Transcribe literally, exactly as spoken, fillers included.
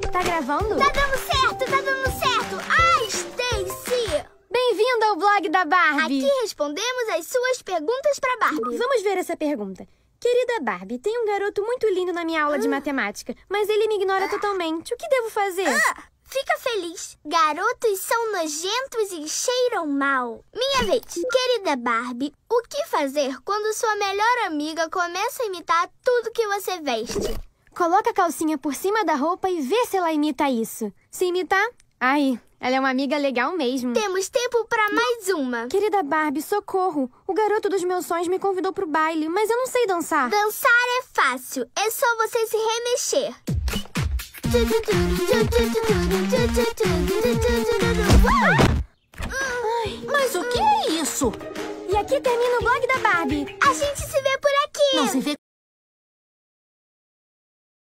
Tá gravando? Tá dando certo, tá dando certo! Ai, Stacy! Bem-vindo ao blog da Barbie! Aqui respondemos as suas perguntas pra Barbie. Vamos ver essa pergunta. Querida Barbie, tem um garoto muito lindo na minha aula de matemática, mas ele me ignora totalmente. O que devo fazer? Ah, fica feliz. Garotos são nojentos e cheiram mal. Minha vez. Querida Barbie, o que fazer quando sua melhor amiga começa a imitar tudo que você veste? Coloca a calcinha por cima da roupa e vê se ela imita isso. Se imitar, ai, ela é uma amiga legal mesmo. Temos tempo pra mais uma. Querida Barbie, socorro. O garoto dos meus sonhos me convidou pro baile, mas eu não sei dançar. Dançar é fácil. É só você se remexer. Ai, mas o que é isso? E aqui termina o blog da Barbie. A gente se vê por aqui. Não se vê